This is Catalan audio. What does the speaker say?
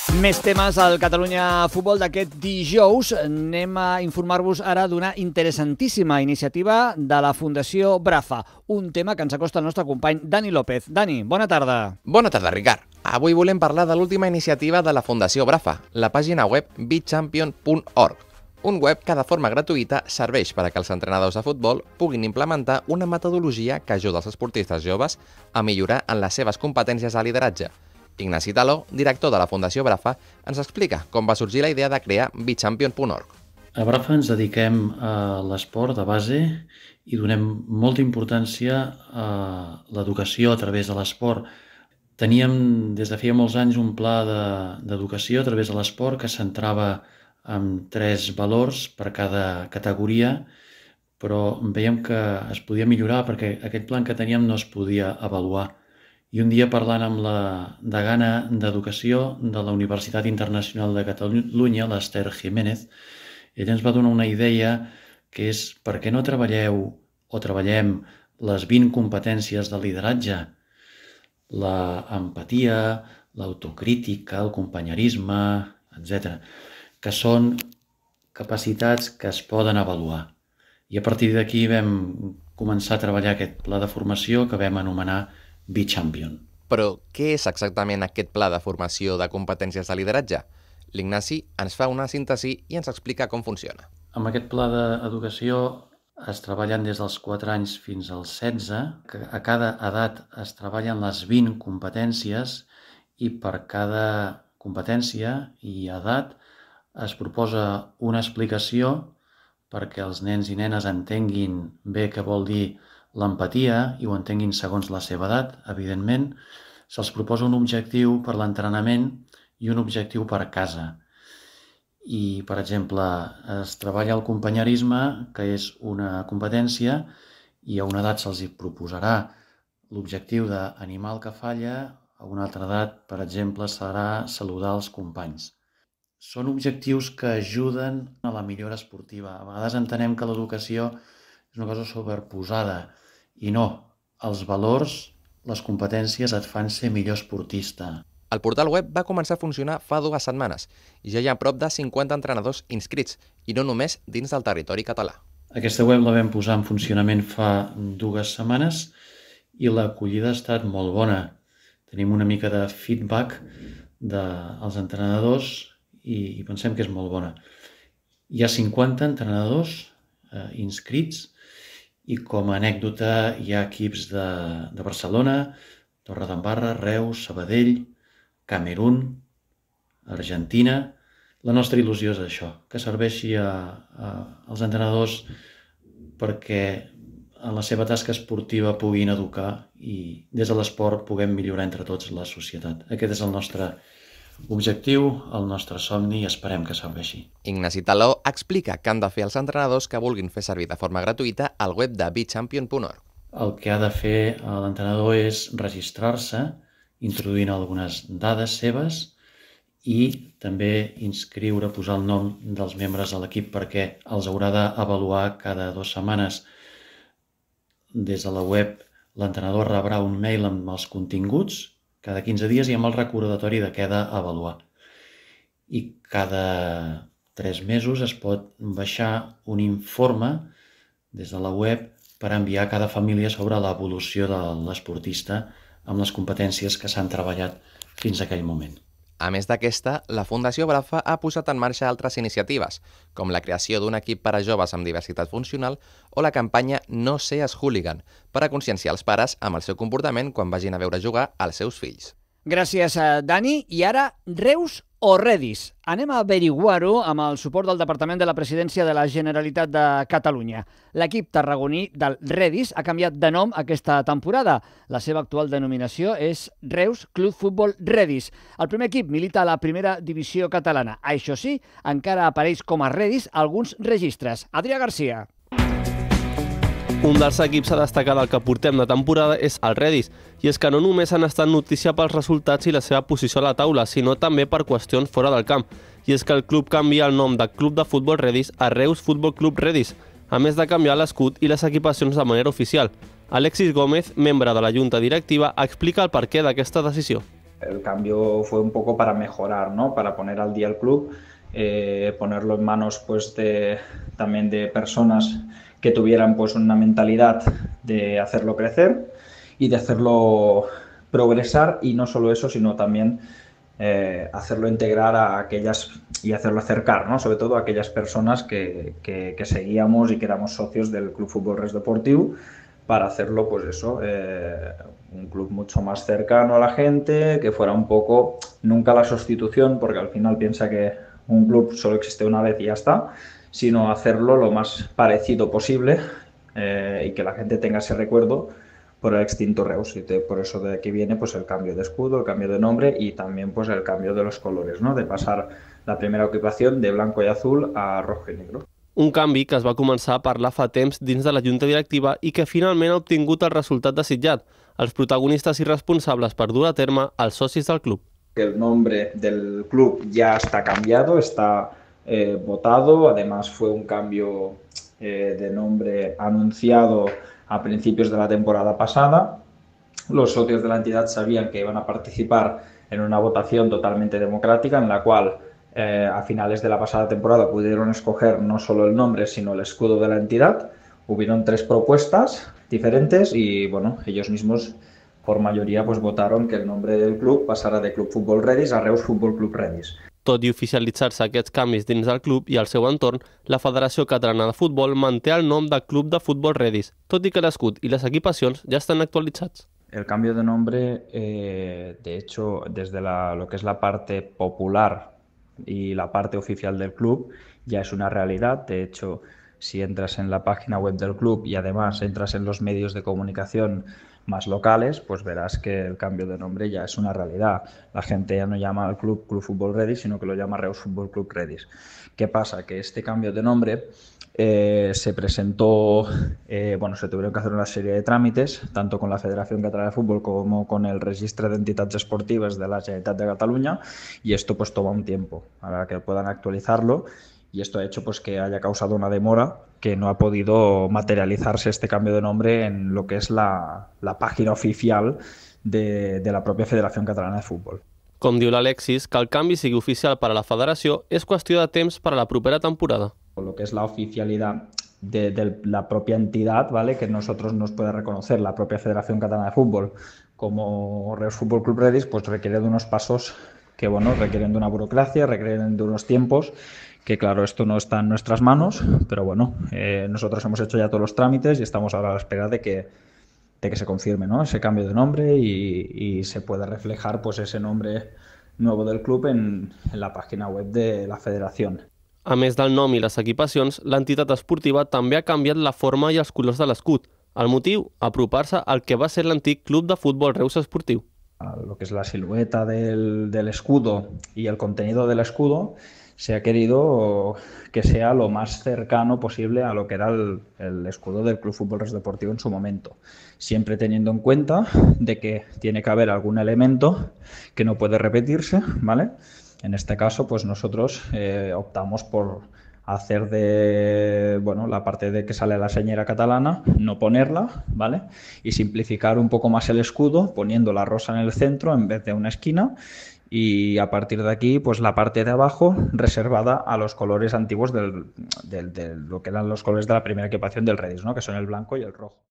Més temes al Catalunya Futbol d'aquest dijous. Anem a informar-vos ara d'una interessantíssima iniciativa de la Fundació Brafa, un tema que ens acosta el nostre company Dani López. Dani, bona tarda. Bona tarda, Ricard. Avui volem parlar de l'última iniciativa de la Fundació Brafa, la pàgina web bechampion.org, un web que de forma gratuïta serveix per a que els entrenadors de futbol puguin implementar una metodologia que ajuda els esportistes joves a millorar en les seves competències de lideratge. Ignasi Taló, director de la Fundació Brafa, ens explica com va sorgir la idea de crear bechampion.org. A Brafa ens dediquem a l'esport de base i donem molta importància a l'educació a través de l'esport. Teníem des de feia molts anys un pla d'educació a través de l'esport que centrava en 3 valors per cada categoria, però veiem que es podia millorar perquè aquest plan que teníem no es podia avaluar. I un dia, parlant amb la degana d'Educació de la Universitat Internacional de Catalunya, l'Esther Jiménez, ella ens va donar una idea que és per què no treballem les 20 competències de lideratge, l'empatia, l'autocrítica, el companyerisme, etc., que són capacitats que es poden avaluar. I a partir d'aquí vam començar a treballar aquest pla de formació que vam anomenar bechampion. Però què és exactament aquest pla de formació de competències de lideratge? L'Ignasi ens fa una síntesi i ens explica com funciona. Amb aquest pla d'educació es treballen des dels 4 anys fins als 16, que a cada edat es treballen les 20 competències i per cada competència i edat es proposa una explicació perquè els nens i nenes entenguin bé què vol dir l'empatia i ho entenguin segons la seva edat, evidentment. Se'ls proposa un objectiu per l'entrenament i un objectiu per casa. I, per exemple, es treballa el companyerisme, que és una competència, i a una edat se'ls proposarà l'objectiu d'animar el que falla, a una altra edat, per exemple, serà saludar els companys. Són objectius que ajuden a la millora esportiva. A vegades entenem que l'educació és una cosa superposada, i no, els valors, les competències et fan ser millor esportista. El portal web va començar a funcionar fa 2 setmanes i ja hi ha prop de 50 entrenadors inscrits, i no només dins del territori català. Aquesta web la vam posar en funcionament fa 2 setmanes i l'acollida ha estat molt bona. Tenim una mica de feedback dels entrenadors i pensem que és molt bona. Hi ha 50 entrenadors inscrits i com a anècdota hi ha equips de Barcelona, Torredembarra, Reus, Sabadell, Camerun, Argentina. La nostra il·lusió és això, que serveixi als entrenadors perquè en la seva tasca esportiva puguin educar i des de l'esport puguem millorar entre tots la societat. Aquest és el nostre objectiu, el nostre somni, i esperem que serveixi. Ignasi Taló explica què han de fer els entrenadors que vulguin fer servir de forma gratuïta el web de bechampion.org. El que ha de fer l'entrenador és registrar-se, introduint algunes dades seves i també inscriure, posar el nom dels membres de l'equip perquè els haurà d'avaluar cada 2 setmanes. Des de la web l'entrenador rebrà un mail amb els continguts cada 15 dies i amb el recordatori de què ha d'avaluar. I cada 3 mesos es pot baixar un informe des de la web per enviar a cada família sobre l'evolució de l'esportista amb les competències que s'han treballat fins a aquell moment. A més d'aquesta, la Fundació Brafa ha posat en marxa altres iniciatives, com la creació d'un equip per a joves amb diversitat funcional o la campanya No seas hooligan, per a conscienciar els pares amb el seu comportament quan vagin a veure jugar als seus fills. Gràcies, Dani. I ara, Reus o Redis? Anem a averiguar-ho amb el suport del Departament de la Presidència de la Generalitat de Catalunya. L'equip tarragoní del Redis ha canviat de nom aquesta temporada. La seva actual denominació és Reus Club Futbol Redis. El primer equip milita a la primera divisió catalana. Això sí, encara apareix com a Redis alguns registres. Adrià Garcia. Un dels equips a destacar del que portem de temporada és el Redis, i és que no només han estat notícia pels resultats i la seva posició a la taula, sinó també per qüestions fora del camp. I és que el club canvia el nom de Club de Futbol Redis a Reus Futbol Club Redis, a més de canviar l'escut i les equipacions de manera oficial. Alexis Gómez, membre de la Junta Directiva, explica el perquè d'aquesta decisió. El cambio fue un poco para mejorar, ¿no? Para poner al día el club, ponerlo en manos pues también de personas que tuvieran pues una mentalidad de hacerlo crecer y de hacerlo progresar, y no solo eso, sino también hacerlo integrar a aquellas y hacerlo acercar, ¿no? Sobre todo a aquellas personas que seguíamos y que éramos socios del Club Fútbol Res Deportiu, para hacerlo, pues eso, un club mucho más cercano a la gente, que fuera un poco, nunca la sustitución, porque al final piensa que un club solo existe una vez y ya está, sino hacerlo lo más parecido posible, y que la gente tenga ese recuerdo por el extinto Reus, y por eso de aquí viene pues el cambio de escudo, el cambio de nombre y también pues el cambio de los colores, ¿no? De pasar la primera ocupación de blanco y azul a rojo y negro. Un canvi que es va començar a parlar fa temps dins de la Junta Directiva i que finalment ha obtingut el resultat desitjat, els protagonistes i responsables per dur a terme els socis del club. El nombre del club ya está cambiado, está votado, además fue un cambio de nombre anunciado a principios de la temporada pasada. Los socios de la entidad sabían que iban a participar en una votación totalmente democrática en la cual a finales de la pasada temporada pudieron escoger no solo el nombre sino el escudo de la entidad. Hubieron 3 propuestas diferentes y bueno, ellos mismos por mayoría pues votaron que el nombre del club passara de Club Futbol Redis a Reus Futbol Club Redis. Tot i oficialitzar-se aquests canvis dins del club i al seu entorn, la Federació Catalana de Futbol manté el nom de Club de Futbol Redis, tot i que l'escut i les equipacions ja estan actualitzats. El cambio de nombre, de hecho, desde lo que es la parte popular y la parte oficial del club, ya es una realidad. De hecho, si entras en la página web del club y además entras en los medios de comunicación más locales, pues verás que el cambio de nombre ya es una realidad. La gente ya no llama al club Club Futbol Redis, sino que lo llama Reus Futbol Club Redis. ¿Qué pasa? Que este cambio de nombre se presentó, se tuvieron que hacer una serie de trámites, tanto con la Federación Catalana de Fútbol como con el Registre d'Entitats Esportives de la Generalitat de Cataluña, y esto pues toma un tiempo para que puedan actualizarlo, y esto ha hecho pues que haya causado una demora, que no ha podido materializarse este cambio de nombre en lo que es la página oficial de la propia Federación Catalana de Fútbol. Com diu l'Alexis, que el canvi sigui oficial per a la federació és qüestió de temps per a la propera temporada. Lo que es la oficialidad de la propia entidad, ¿vale? Que nosotros nos puede reconocer la propia Federación Catalana de Fútbol como Reus Futbol Club Redis, pues requiere de unos pasos que, bueno, requieren de una burocracia, requieren de unos tiempos, que claro, esto no está en nuestras manos, pero bueno, nosotros hemos hecho ya todos los trámites y estamos ahora a la espera de que se confirme, ¿no? Ese cambio de nombre y se pueda reflejar pues ese nombre nuevo del club en la página web de la federación. A més del nom i les equipacions, l'entitat esportiva també ha canviat la forma i els colors de l'escut. El motiu, apropar-se al que va ser l'antic Club de Futbol Reus Esportiu. Lo que es la silueta del escudo y el contenido del escudo se ha querido que sea lo más cercano posible a lo que era el escudo del Club Fútbol Res Deportiu en su momento, siempre teniendo en cuenta de que tiene que haber algún elemento que no puede repetirse, ¿vale? En este caso, pues nosotros optamos por hacer la parte de que sale la señera catalana, no ponerla, ¿vale? Y simplificar un poco más el escudo, poniendo la rosa en el centro en vez de una esquina, y a partir de aquí, pues la parte de abajo reservada a los colores antiguos de lo que eran los colores de la primera equipación del Redis, ¿no? Que son el blanco y el rojo.